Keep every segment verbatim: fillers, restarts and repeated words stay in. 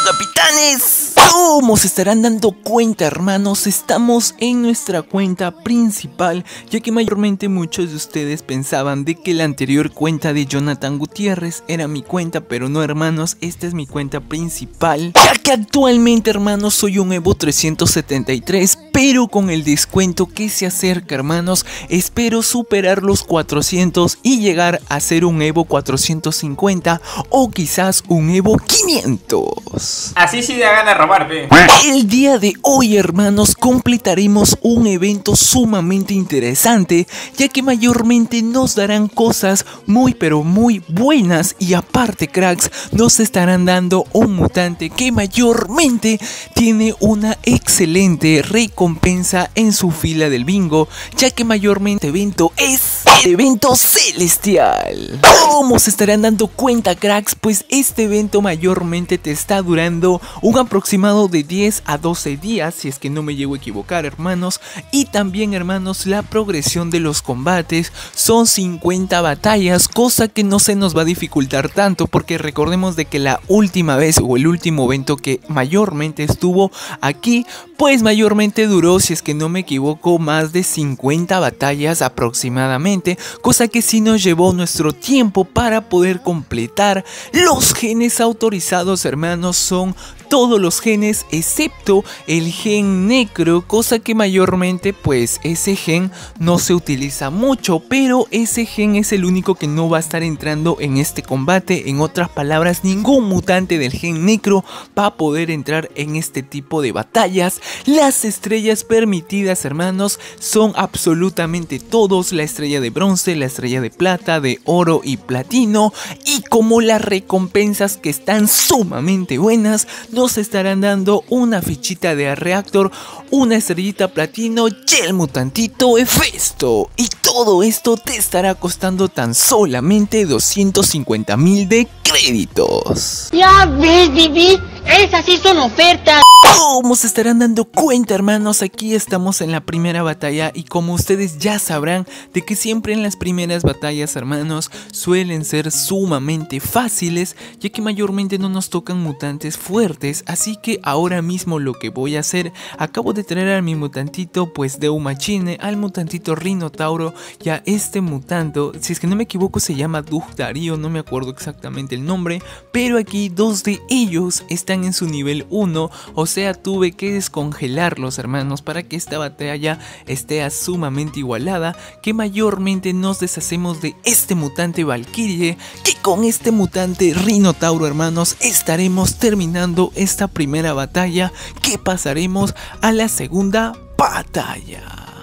capitanes! Como se estarán dando cuenta, hermanos, estamos en nuestra cuenta principal, ya que mayormente muchos de ustedes pensaban de que la anterior cuenta de Jonathan Gutiérrez era mi cuenta, pero no, hermanos, esta es mi cuenta principal, ya que actualmente, hermanos, soy un Evo trescientos setenta y tres, pero con el descuento que se acerca, hermanos, espero superar los cuatrocientos y llegar a ser un Evo cuatrocientos cincuenta o quizás un Evo quinientos. Así sí da gana robar, pe. El día de hoy, hermanos, completaremos un evento sumamente interesante, ya que mayormente nos darán cosas muy pero muy buenas, y aparte, cracks, nos estarán dando un mutante que mayormente tiene una excelente recompensa en su fila del bingo, ya que mayormente evento es el evento celestial. ¿Cómo se estarán dando cuenta, cracks? Pues este evento mayormente te está durando un aproximado de diez a doce días, si es que no me llego a equivocar, hermanos. Y también, hermanos, la progresión de los combates son cincuenta batallas, cosa que no se nos va a dificultar tanto, porque recordemos de que la última vez o el último evento que mayormente estuvo aquí, pues mayormente duró, si es que no me equivoco, más de cincuenta batallas aproximadamente, cosa que sí nos llevó nuestro tiempo para poder completar. Los genes autorizados, hermanos, son todos los genes excepto el gen necro, cosa que mayormente pues ese gen no se utiliza mucho, pero ese gen es el único que no va a estar entrando en este combate. En otras palabras, ningún mutante del gen necro va a poder entrar en este tipo de batallas. Las estrellas permitidas, hermanos, son absolutamente todos: la estrella de bronce, la estrella de plata, de oro y platino. Y como las recompensas que están sumamente buenas, nos estarán dando una fichita de reactor, una estrellita platino y el mutantito Hefesto. Y todo esto te estará costando tan solamente doscientos cincuenta mil de créditos. Ya ves, Bibi, esas sí son ofertas. Como se estarán dando cuenta, hermanos, aquí estamos en la primera batalla, y como ustedes ya sabrán de que siempre en las primeras batallas, hermanos, suelen ser sumamente fáciles, ya que mayormente no nos tocan mutantes fuertes. Así que ahora mismo lo que voy a hacer, acabo de traer a mi mutantito pues de Umachine, al mutantito Rinotauro, y a este mutanto, si es que no me equivoco se llama Dugdario, no me acuerdo exactamente el nombre, pero aquí dos de ellos están en su nivel uno, o sea, tuve que descongelarlos, hermanos, para que esta batalla esté sumamente igualada, que mayormente nos deshacemos de este mutante Valkyrie, que con este mutante Rinotauro, hermanos, estaremos terminando esta primera batalla, que pasaremos a la segunda batalla.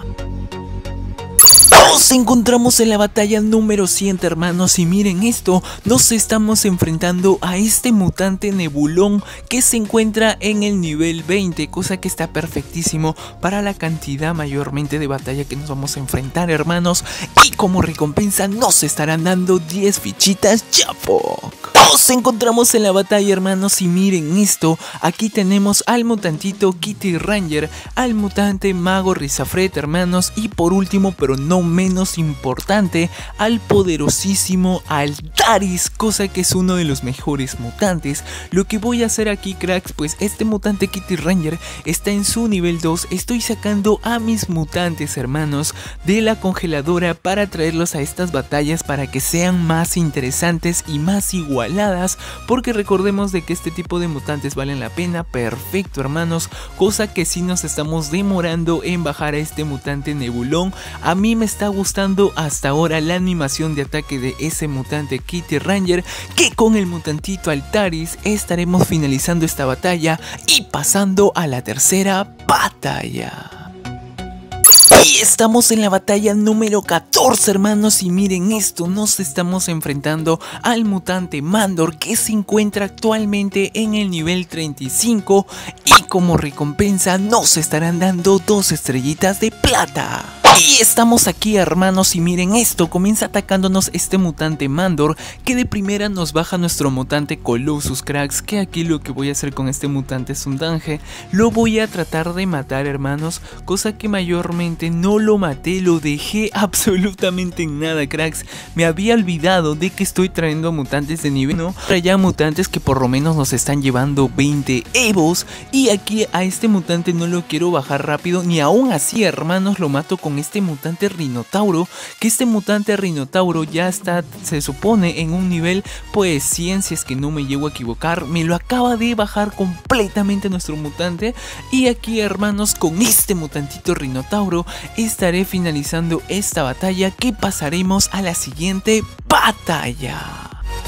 Nos encontramos en la batalla número cien, hermanos, y miren esto, nos estamos enfrentando a este mutante Nebulón que se encuentra en el nivel veinte, cosa que está perfectísimo para la cantidad mayormente de batalla que nos vamos a enfrentar, hermanos. Y como recompensa nos estarán dando diez fichitas Japok. Nos encontramos en la batalla, hermanos, y miren esto, aquí tenemos al mutantito Kitty Ranger, al mutante Mago Rizafret, hermanos, y por último, pero no menos importante, al poderosísimo Altaris, cosa que es uno de los mejores mutantes. Lo que voy a hacer aquí, cracks, pues este mutante Kitty Ranger está en su nivel dos, estoy sacando a mis mutantes, hermanos, de la congeladora para traerlos a estas batallas para que sean más interesantes y más igualadas, porque recordemos de que este tipo de mutantes valen la pena. Perfecto, hermanos, cosa que si nos estamos demorando en bajar a este mutante Nebulón. A mí me está gustando hasta ahora la animación de ataque de ese mutante Kitty Ranger, que con el mutantito Altaris estaremos finalizando esta batalla y pasando a la tercera batalla. Y estamos en la batalla número catorce, hermanos, y miren esto, nos estamos enfrentando al mutante Mandor, que se encuentra actualmente en el nivel treinta y cinco, y como recompensa nos estarán dando dos estrellitas de plata. Y estamos aquí, hermanos, y miren esto, comienza atacándonos este mutante Mandor, que de primera nos baja nuestro mutante Colossus, cracks, que aquí lo que voy a hacer con este mutante es un danje. Lo voy a tratar de matar, hermanos, cosa que mayormente no lo maté, lo dejé absolutamente en nada, cracks. Me había olvidado de que estoy trayendo mutantes de nivel uno, traía mutantes que por lo menos nos están llevando veinte evos, y aquí a este mutante no lo quiero bajar rápido, ni aún así, hermanos, lo mato con este mutante Rinotauro, que este mutante Rinotauro ya está, se supone, en un nivel pues cien, si es que no me llego a equivocar. Me lo acaba de bajar completamente nuestro mutante, y aquí, hermanos, con este mutantito Rinotauro estaré finalizando esta batalla, que pasaremos a la siguiente batalla.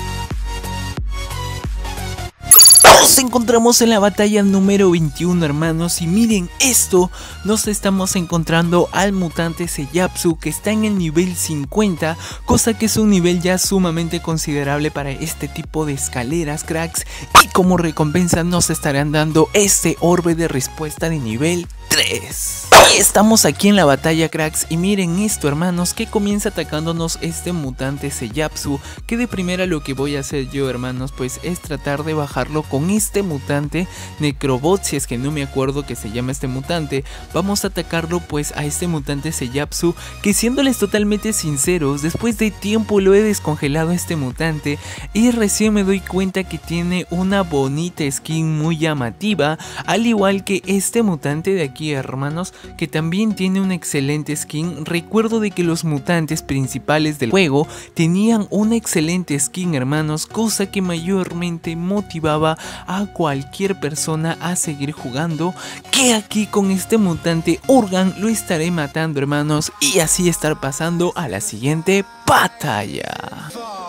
Nos encontramos en la batalla número veintiuno, hermanos, y miren esto, nos estamos encontrando al mutante Seyapsu, que está en el nivel cincuenta, cosa que es un nivel ya sumamente considerable para este tipo de escaleras, cracks, y como recompensa nos estarán dando este orbe de respuesta de nivel tres. Y estamos aquí en la batalla, cracks, y miren esto, hermanos, que comienza atacándonos este mutante Seyapsu, que de primera lo que voy a hacer yo, hermanos, pues es tratar de bajarlo con este mutante Necrobot, si es que no me acuerdo que se llama este mutante. Vamos a atacarlo pues a este mutante Seyapsu, que siéndoles totalmente sinceros, después de tiempo lo he descongelado a este mutante, y recién me doy cuenta que tiene una bonita skin muy llamativa, al igual que este mutante de aquí, hermanos, que también tiene una excelente skin. Recuerdo de que los mutantes principales del juego tenían una excelente skin, hermanos, cosa que mayormente motivaba a cualquier persona a seguir jugando, que aquí con este mutante Urgan lo estaré matando, hermanos, y así estar pasando a la siguiente batalla.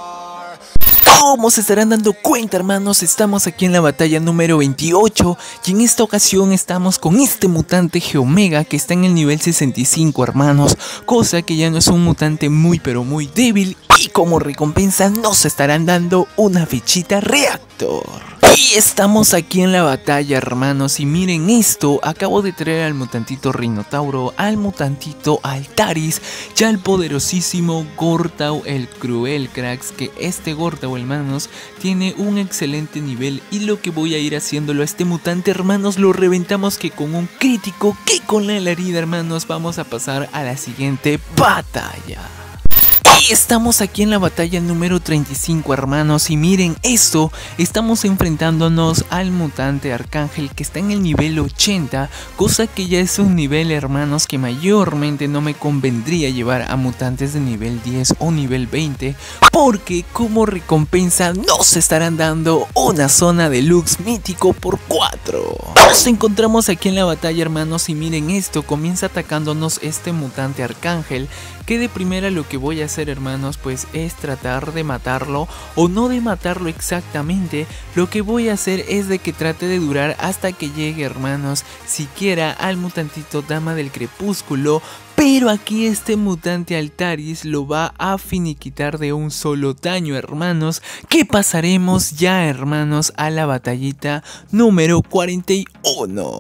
Como se estarán dando cuenta, hermanos, estamos aquí en la batalla número veintiocho, y en esta ocasión estamos con este mutante Geomega, que está en el nivel sesenta y cinco, hermanos, cosa que ya no es un mutante muy pero muy débil, y como recompensa nos estarán dando una fichita reactor. Y estamos aquí en la batalla, hermanos, y miren esto, acabo de traer al mutantito Rinotauro, al mutantito Altaris, ya al poderosísimo Gortau el Cruel, cracks, que este Gortau, hermanos, tiene un excelente nivel, y lo que voy a ir haciéndolo a este mutante, hermanos, lo reventamos que con un crítico, que con la herida, hermanos, vamos a pasar a la siguiente batalla. Y estamos aquí en la batalla número treinta y cinco, hermanos, y miren esto, estamos enfrentándonos al mutante Arcángel, que está en el nivel ochenta, cosa que ya es un nivel, hermanos, que mayormente no me convendría llevar a mutantes de nivel diez o nivel veinte, porque como recompensa nos estarán dando una zona deluxe mítico por cuatro. Nos encontramos aquí en la batalla, hermanos, y miren esto, comienza atacándonos este mutante Arcángel, que de primera lo que voy a hacer, hermanos, pues es tratar de matarlo, o no de matarlo exactamente. Lo que voy a hacer es de que trate de durar hasta que llegue, hermanos, siquiera al mutantito Dama del Crepúsculo. Pero aquí este mutante Altaris lo va a finiquitar de un solo daño, hermanos, que pasaremos ya, hermanos, a la batallita número cuarenta y uno.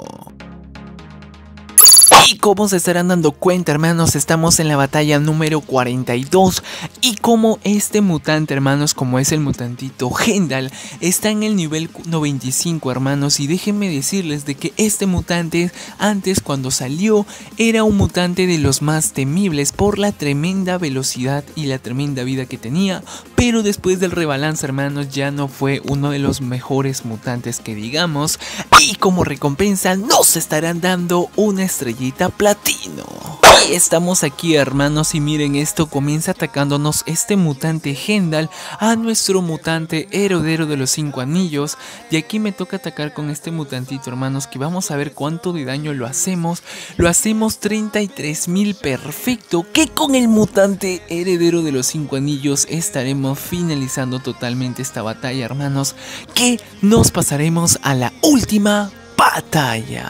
Y como se estarán dando cuenta, hermanos, estamos en la batalla número cuarenta y dos, y como este mutante, hermanos, como es el mutantito Hendal, está en el nivel noventa y cinco, hermanos, y déjenme decirles de que este mutante antes, cuando salió, era un mutante de los más temibles por la tremenda velocidad y la tremenda vida que tenía, pero después del rebalance, hermanos, ya no fue uno de los mejores mutantes que digamos, y como recompensa nos estarán dando una estrellita platino. Y estamos aquí, hermanos, y miren esto, comienza atacándonos este mutante Hendal a nuestro mutante heredero de los cinco anillos, y aquí me toca atacar con este mutantito, hermanos, que vamos a ver cuánto de daño lo hacemos. Lo hacemos treinta y tres mil, perfecto, que con el mutante heredero de los cinco anillos estaremos finalizando totalmente esta batalla, hermanos, que nos pasaremos a la última batalla.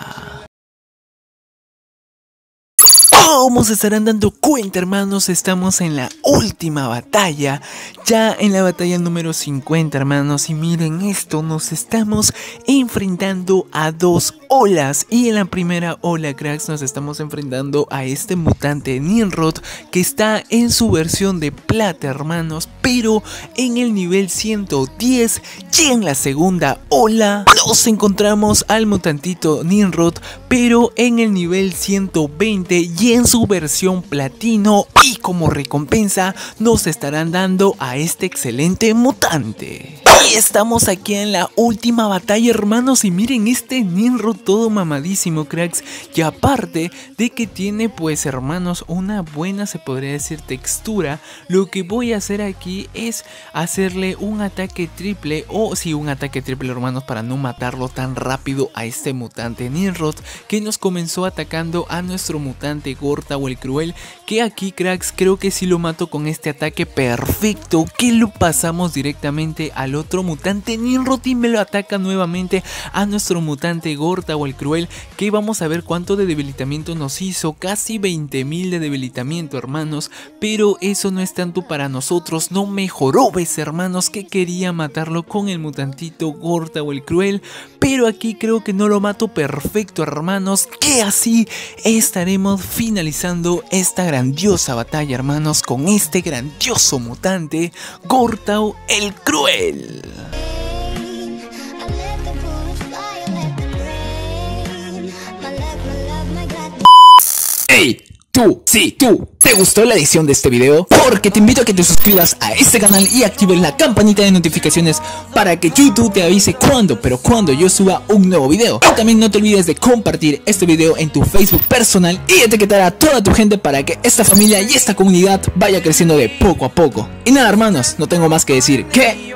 Como se estarán dando cuenta, hermanos, estamos en la última batalla, ya en la batalla número cincuenta, hermanos, y miren esto, nos estamos enfrentando a dos olas. Y en la primera ola, cracks, nos estamos enfrentando a este mutante Nimrod que está en su versión de plata, hermanos, pero en el nivel ciento diez. Y en la segunda ola nos encontramos al mutantito Nimrod, pero en el nivel ciento veinte y en su versión platino. Y como recompensa nos estarán dando a este excelente mutante. Y estamos aquí en la última batalla, hermanos, y miren este Nimrod todo mamadísimo, cracks. Y aparte de que tiene, pues, hermanos, una buena, se podría decir, textura, lo que voy a hacer aquí es hacerle un ataque triple, o sí, un ataque triple, hermanos, para no matarlo tan rápido a este mutante Nimrod, que nos comenzó atacando a nuestro mutante Gortao el Cruel, que aquí, cracks, creo que si lo mato con este ataque perfecto, que lo pasamos directamente al otro mutante Nimrod y me lo ataca nuevamente a nuestro mutante Gortao el Cruel, que vamos a ver cuánto de debilitamiento nos hizo, casi veinte mil de debilitamiento, hermanos, pero eso no es tanto para nosotros, no mejoró, ves, hermanos, que quería matarlo con el mutantito Gortao el Cruel, pero aquí creo que no lo mato perfecto, hermanos, que así estaremos finalizando esta grandiosa batalla, hermanos, con este grandioso mutante Gortao el Cruel. ¡Ey! Tú, sí, tú, ¿te gustó la edición de este video? Porque te invito a que te suscribas a este canal y actives la campanita de notificaciones para que YouTube te avise cuando, pero cuando yo suba un nuevo video. Y también no te olvides de compartir este video en tu Facebook personal y etiquetar a toda tu gente para que esta familia y esta comunidad vaya creciendo de poco a poco. Y nada, hermanos, no tengo más que decir que...